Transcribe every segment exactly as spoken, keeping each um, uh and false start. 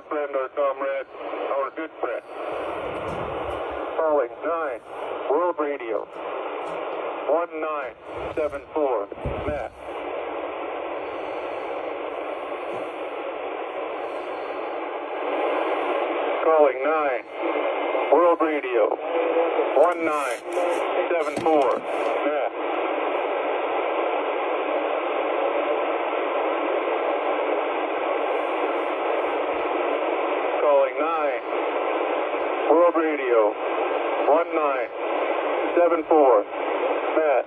friend, our comrade, our good friend. Calling nine, World Radio, one nine seven four, Matt. Calling nine, World Radio, one nine seven four, Matt. Calling nine, World Radio, one nine seven four, Matt.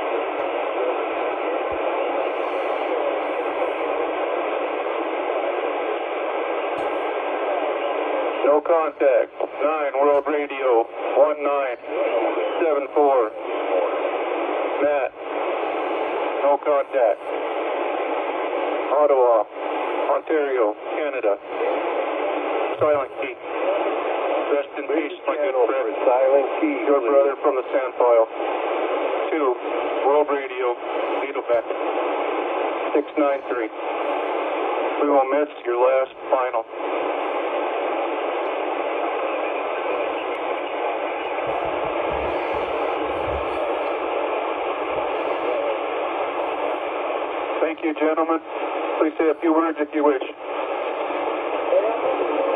No contact. nine World Radio, one nine seven four. Matt. No contact. Ottawa, Ontario, Canada. Silent Key. Rest in peace, my good friend. Silent Key. Your brother from the Sandfile. two World Radio, Needleback. six nine three. We will miss your last final. Thank you, gentlemen. Please say a few words if you wish.